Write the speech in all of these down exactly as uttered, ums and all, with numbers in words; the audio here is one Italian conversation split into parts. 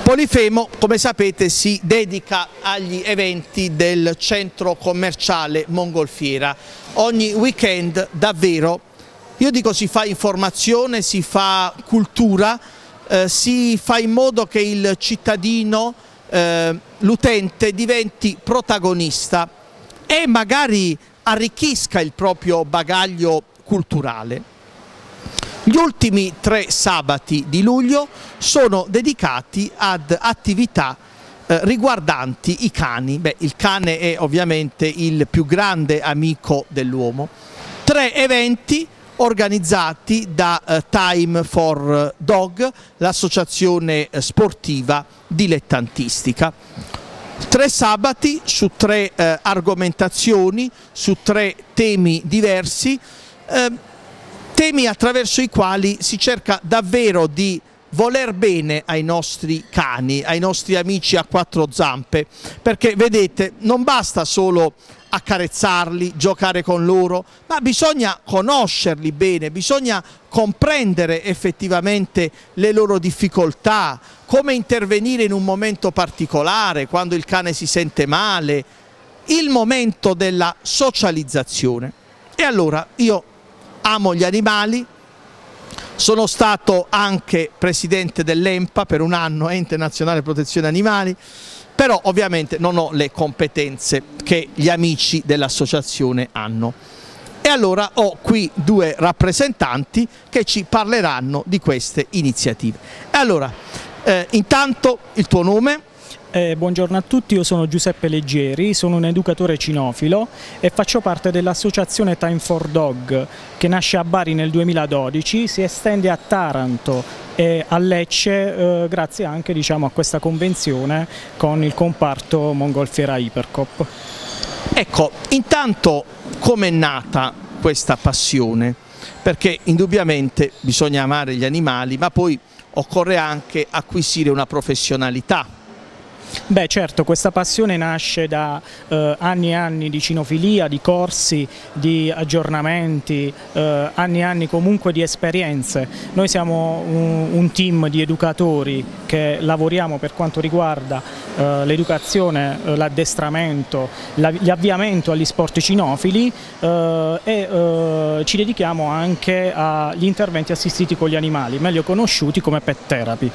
Polifemo, come sapete, si dedica agli eventi del centro commerciale Mongolfiera. Ogni weekend davvero, io dico, si fa informazione, si fa cultura, eh, si fa in modo che il cittadino, eh, l'utente diventi protagonista e magari arricchisca il proprio bagaglio culturale. Gli ultimi tre sabati di luglio sono dedicati ad attività eh, riguardanti i cani. Beh, il cane è ovviamente il più grande amico dell'uomo. Tre eventi organizzati da eh, Time for Dog, l'associazione sportiva dilettantistica. Tre sabati su tre eh, argomentazioni, su tre temi diversi, eh, temi attraverso i quali si cerca davvero di voler bene ai nostri cani, ai nostri amici a quattro zampe, perché vedete, non basta solo accarezzarli, giocare con loro, ma bisogna conoscerli bene, bisogna comprendere effettivamente le loro difficoltà, come intervenire in un momento particolare, quando il cane si sente male, il momento della socializzazione. E allora io amo gli animali, sono stato anche presidente dell'ENPA per un anno, Ente Nazionale Protezione Animali, però ovviamente non ho le competenze che gli amici dell'associazione hanno. E allora ho qui due rappresentanti che ci parleranno di queste iniziative. E allora, eh, intanto il tuo nome? Eh, buongiorno a tutti, io sono Giuseppe Leggieri, sono un educatore cinofilo e faccio parte dell'associazione Time for Dog, che nasce a Bari nel duemiladodici, si estende a Taranto e a Lecce eh, grazie anche, diciamo, a questa convenzione con il comparto Mongolfiera Ipercoop. Ecco, intanto com'è nata questa passione? Perché indubbiamente bisogna amare gli animali, ma poi occorre anche acquisire una professionalità. Beh, certo, questa passione nasce da eh, anni e anni di cinofilia, di corsi, di aggiornamenti, eh, anni e anni comunque di esperienze. Noi siamo un, un team di educatori che lavoriamo per quanto riguarda eh, l'educazione, eh, l'addestramento, l'avviamento agli sport cinofili eh, e eh, ci dedichiamo anche agli interventi assistiti con gli animali, meglio conosciuti come pet therapy.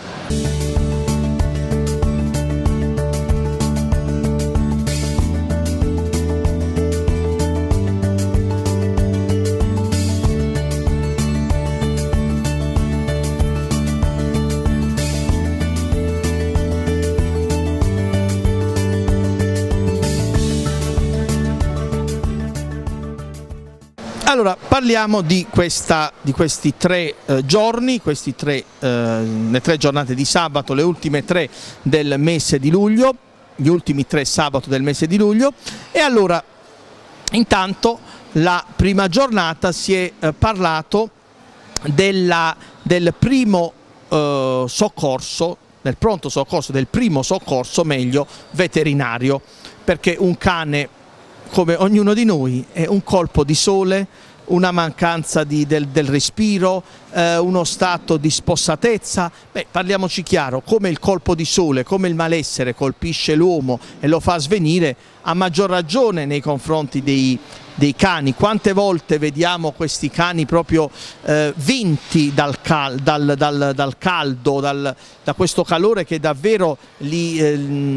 Allora, parliamo di, questa, di questi tre eh, giorni, questi tre, eh, le tre giornate di sabato, le ultime tre del mese di luglio, gli ultimi tre sabato del mese di luglio. E allora, intanto, la prima giornata si è eh, parlato della, del primo eh, soccorso, del pronto soccorso, del primo soccorso, meglio, veterinario, perché un cane, come ognuno di noi, è un colpo di sole, una mancanza di, del, del respiro, eh, uno stato di spossatezza. Beh, parliamoci chiaro, come il colpo di sole, come il malessere colpisce l'uomo e lo fa svenire, a maggior ragione nei confronti dei, dei cani. Quante volte vediamo questi cani proprio eh, vinti dal, cal, dal, dal, dal caldo, dal, da questo calore che davvero li, eh,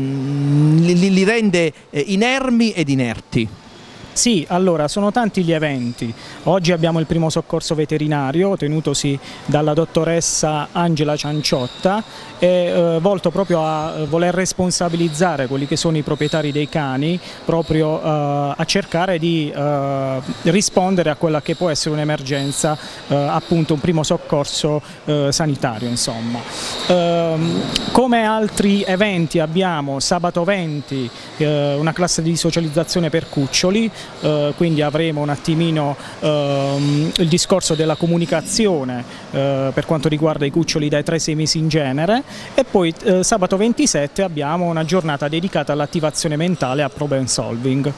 li, li rende eh, inermi ed inerti. Sì, allora sono tanti gli eventi. Oggi abbiamo il primo soccorso veterinario tenutosi dalla dottoressa Angela Cianciotta e eh, volto proprio a voler responsabilizzare quelli che sono i proprietari dei cani, proprio eh, a cercare di eh, rispondere a quella che può essere un'emergenza, eh, appunto un primo soccorso eh, sanitario, insomma. Ehm, come altri eventi abbiamo sabato venti eh, una classe di socializzazione per cuccioli. Uh, quindi avremo un attimino uh, il discorso della comunicazione uh, per quanto riguarda i cuccioli dai tre ai sei mesi in genere, e poi uh, sabato ventisette abbiamo una giornata dedicata all'attivazione mentale e a problem solving.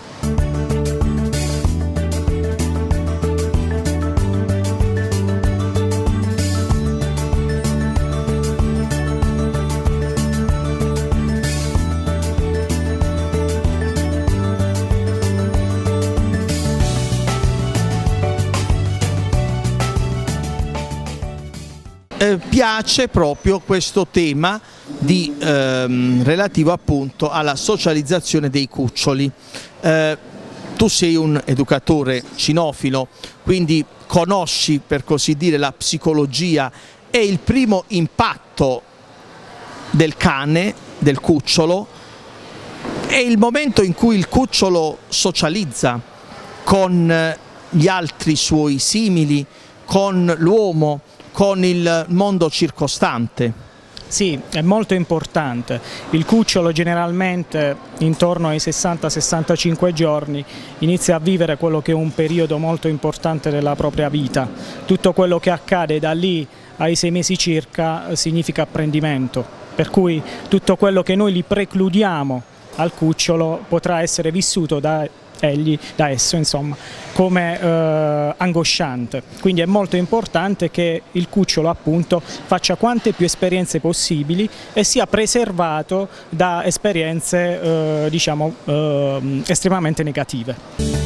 eh, piace proprio questo tema di, ehm, relativo appunto alla socializzazione dei cuccioli. Eh, tu sei un educatore cinofilo, quindi conosci per così dire la psicologia e il primo impatto del cane, del cucciolo, è il momento in cui il cucciolo socializza con gli altri suoi simili, con l'uomo, con il mondo circostante. Sì, è molto importante. Il cucciolo generalmente intorno ai sessanta sessantacinque giorni inizia a vivere quello che è un periodo molto importante della propria vita. Tutto quello che accade da lì ai sei mesi circa significa apprendimento, per cui tutto quello che noi gli precludiamo al cucciolo potrà essere vissuto da egli, da esso insomma, come eh, angosciante. Quindi è molto importante che il cucciolo appunto faccia quante più esperienze possibili e sia preservato da esperienze eh, diciamo eh, estremamente negative.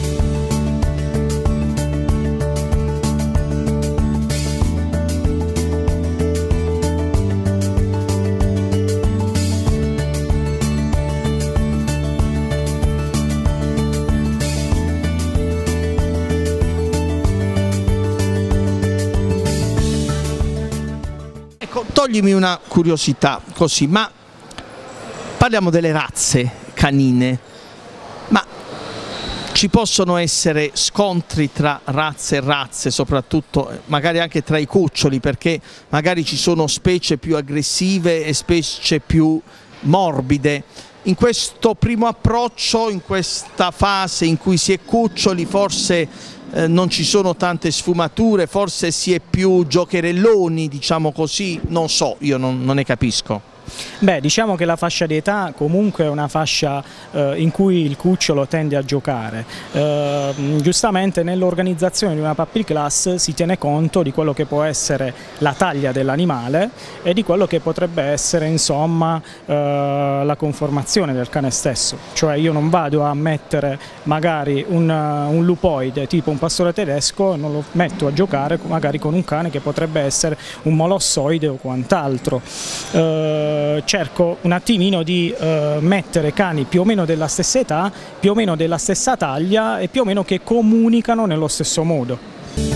Toglimi una curiosità così, ma parliamo delle razze canine, ma ci possono essere scontri tra razze e razze, soprattutto magari anche tra i cuccioli, perché magari ci sono specie più aggressive e specie più morbide. In questo primo approccio, in questa fase in cui si è cuccioli, forse Eh, non ci sono tante sfumature, forse si è più giocherelloni, diciamo così, non so, io non, non ne capisco. Beh, diciamo che la fascia di età comunque è una fascia eh, in cui il cucciolo tende a giocare. Eh, giustamente nell'organizzazione di una puppy class si tiene conto di quello che può essere la taglia dell'animale e di quello che potrebbe essere insomma eh, la conformazione del cane stesso. Cioè io non vado a mettere magari un, un lupoide tipo un pastore tedesco, non lo metto a giocare magari con un cane che potrebbe essere un molossoide o quant'altro. Eh, cerco un attimino di eh, mettere cani più o meno della stessa età, più o meno della stessa taglia e più o meno che comunicano nello stesso modo.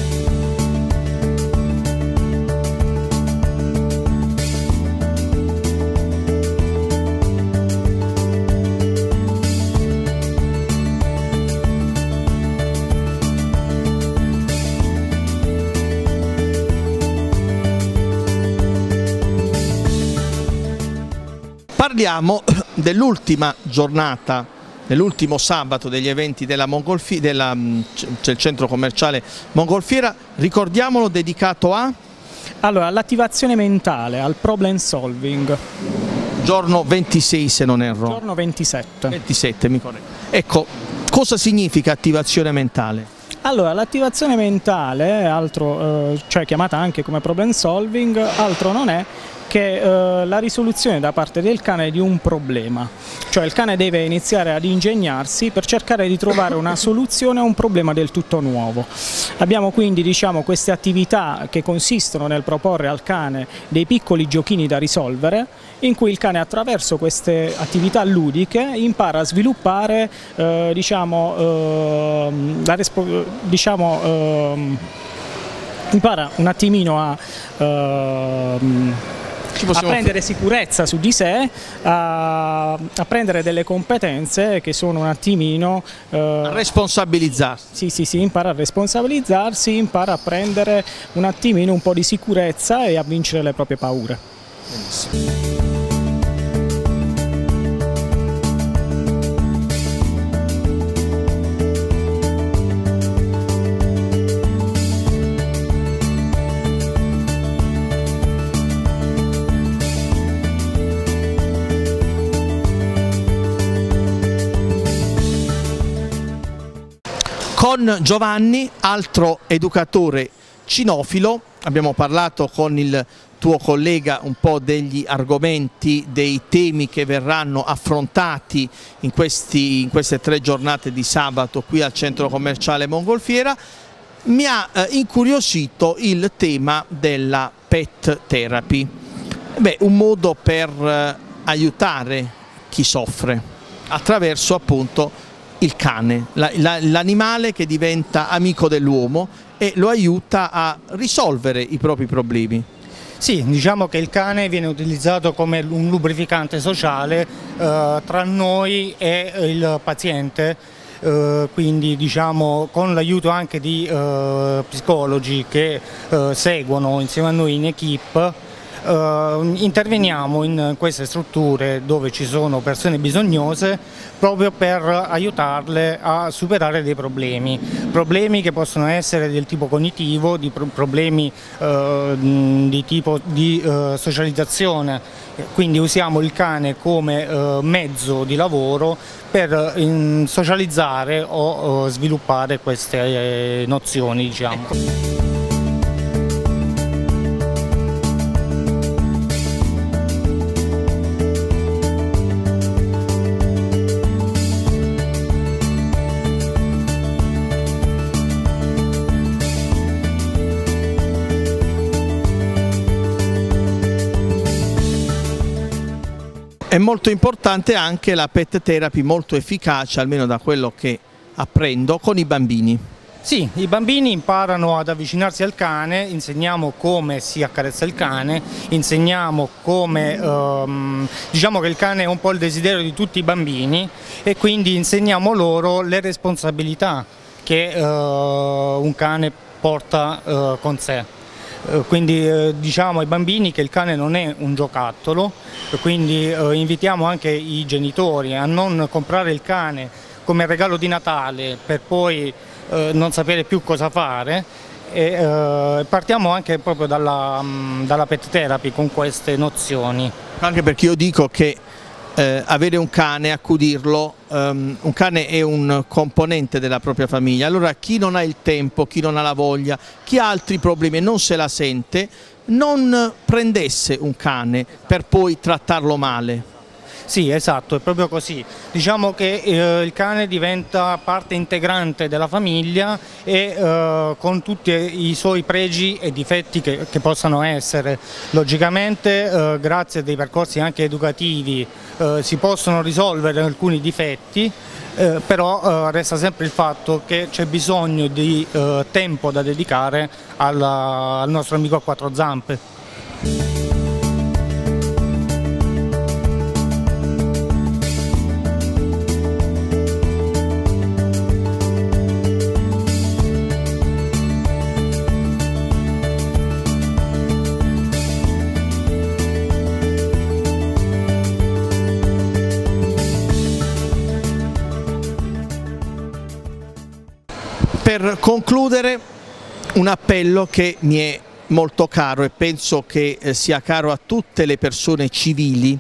Parliamo dell'ultima giornata, dell'ultimo sabato degli eventi della Mongolfiera, del centro commerciale Mongolfiera, ricordiamolo, dedicato a? Allora, all'attivazione mentale, al problem solving. Giorno ventisei se non erro. Giorno ventisette. ventisette, mi correggo. Ecco, cosa significa attivazione mentale? Allora, l'attivazione mentale, altro, eh, cioè chiamata anche come problem solving, altro non è che eh, la risoluzione da parte del cane di un problema, cioè il cane deve iniziare ad ingegnarsi per cercare di trovare una soluzione a un problema del tutto nuovo. Abbiamo quindi diciamo, queste attività che consistono nel proporre al cane dei piccoli giochini da risolvere, in cui il cane attraverso queste attività ludiche impara a sviluppare eh, diciamo, eh, la diciamo, eh, impara un attimino a eh, a prendere sicurezza su di sé, a, a prendere delle competenze che sono un attimino... Eh, a responsabilizzarsi. Sì, sì, sì, impara a responsabilizzarsi, impara a prendere un attimino un po' di sicurezza e a vincere le proprie paure. Benissimo. Con Giovanni, altro educatore cinofilo, abbiamo parlato con il tuo collega un po' degli argomenti, dei temi che verranno affrontati in, questi, in queste tre giornate di sabato qui al centro commerciale Mongolfiera. Mi ha eh, incuriosito il tema della pet therapy? Beh, un modo per eh, aiutare chi soffre attraverso appunto il cane, l'animale che diventa amico dell'uomo e lo aiuta a risolvere i propri problemi. Sì, diciamo che il cane viene utilizzato come un lubrificante sociale eh, tra noi e il paziente, eh, quindi diciamo con l'aiuto anche di eh, psicologi che eh, seguono insieme a noi in equipe. Uh, interveniamo in queste strutture dove ci sono persone bisognose proprio per aiutarle a superare dei problemi, problemi che possono essere del tipo cognitivo, di pro problemi uh, di tipo di uh, socializzazione, quindi usiamo il cane come uh, mezzo di lavoro per uh, socializzare o uh, sviluppare queste uh, nozioni, diciamo. Ecco. È molto importante anche la pet therapy, molto efficace, almeno da quello che apprendo, con i bambini. Sì, i bambini imparano ad avvicinarsi al cane, insegniamo come si accarezza il cane, insegniamo come, ehm, diciamo che il cane è un po' il desiderio di tutti i bambini e quindi insegniamo loro le responsabilità che eh, un cane porta eh, con sé. Quindi eh, diciamo ai bambini che il cane non è un giocattolo, quindi eh, invitiamo anche i genitori a non comprare il cane come regalo di Natale per poi eh, non sapere più cosa fare e eh, partiamo anche proprio dalla, mh, dalla pet therapy con queste nozioni. Anche perché io dico che Eh, avere un cane, accudirlo, um, un cane è un componente della propria famiglia, allora chi non ha il tempo, chi non ha la voglia, chi ha altri problemi e non se la sente, non prendesse un cane per poi trattarlo male. Sì, esatto, è proprio così. Diciamo che eh, il cane diventa parte integrante della famiglia e eh, con tutti i suoi pregi e difetti che, che possano essere. Logicamente, eh, grazie a dei percorsi anche educativi, eh, si possono risolvere alcuni difetti, eh, però eh, resta sempre il fatto che c'è bisogno di eh, tempo da dedicare alla, al nostro amico a quattro zampe. Per concludere, un appello che mi è molto caro e penso che sia caro a tutte le persone civili,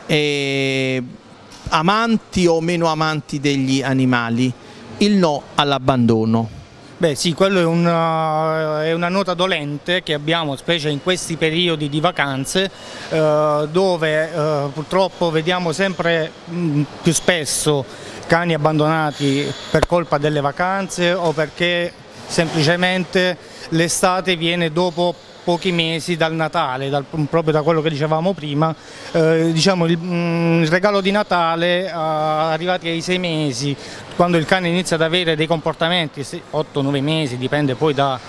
eh, amanti o meno amanti degli animali: il no all'abbandono. Beh sì, quello è una, è una nota dolente che abbiamo, specie in questi periodi di vacanze, eh, dove eh, purtroppo vediamo sempre mh, più spesso cani abbandonati per colpa delle vacanze o perché semplicemente l'estate viene dopo pochi mesi dal Natale, dal, proprio da quello che dicevamo prima, eh, diciamo il, il regalo di Natale eh, arrivati ai sei mesi, quando il cane inizia ad avere dei comportamenti, otto nove mesi, dipende poi da...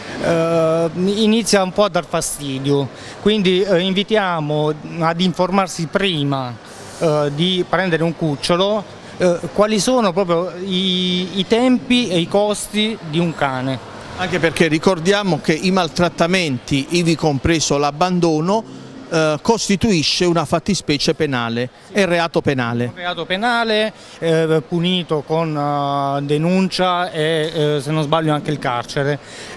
eh, inizia un po' a dar fastidio, quindi eh, invitiamo ad informarsi prima eh, di prendere un cucciolo, eh, quali sono proprio i, i tempi e i costi di un cane. Anche perché ricordiamo che i maltrattamenti, ivi compreso l'abbandono, eh, costituisce una fattispecie penale, è reato penale. Un reato penale eh, punito con uh, denuncia e eh, se non sbaglio anche il carcere.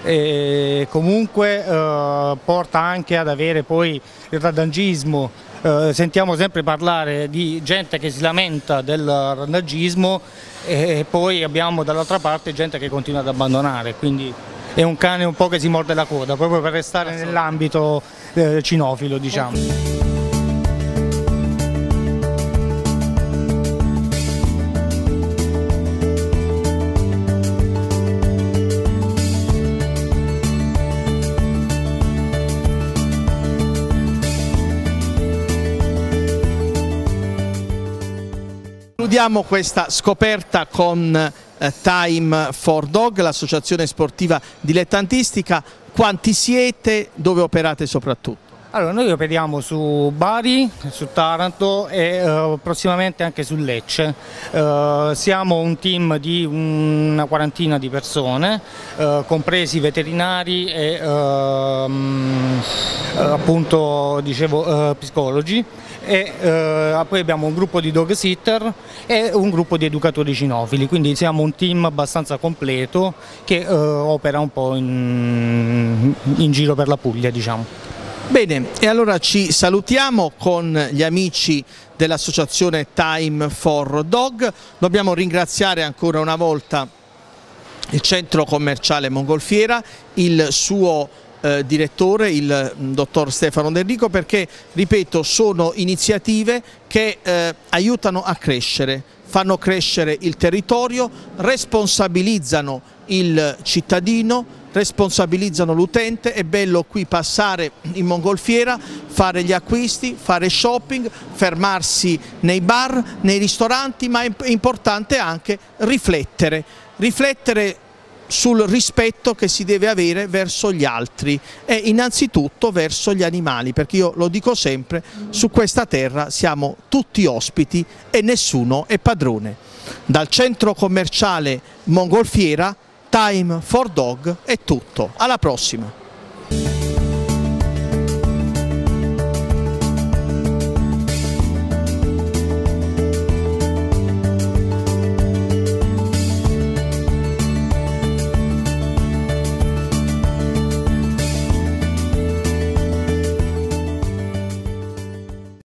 E comunque eh, porta anche ad avere poi il randagismo. Eh, sentiamo sempre parlare di gente che si lamenta del randagismo e poi abbiamo dall'altra parte gente che continua ad abbandonare, quindi è un cane un po' che si morde la coda, proprio per restare nell'ambito eh, cinofilo, diciamo. Concludiamo questa scoperta con eh, Time for Dog, l'associazione sportiva dilettantistica. Quanti siete? Dove operate soprattutto? Allora, noi operiamo su Bari, su Taranto e eh, prossimamente anche su Lecce. Eh, siamo un team di una quarantina di persone, eh, compresi veterinari e ehm, eh, appunto dicevo eh, psicologi. E eh, poi abbiamo un gruppo di dog sitter e un gruppo di educatori cinofili, quindi siamo un team abbastanza completo che eh, opera un po' in, in giro per la Puglia, diciamo. Bene, e allora ci salutiamo con gli amici dell'associazione Time for Dog. Dobbiamo ringraziare ancora una volta il centro commerciale Mongolfiera, il suo eh, direttore, il dottor Stefano De Enrico, perché, ripeto, sono iniziative che eh, aiutano a crescere, fanno crescere il territorio, responsabilizzano il cittadino, responsabilizzano l'utente. È bello qui passare in Mongolfiera, fare gli acquisti, fare shopping, fermarsi nei bar, nei ristoranti, ma è importante anche riflettere, riflettere sul rispetto che si deve avere verso gli altri e innanzitutto verso gli animali, perché io lo dico sempre, su questa terra siamo tutti ospiti e nessuno è padrone. Dal centro commerciale Mongolfiera, Time for Dog è tutto, alla prossima!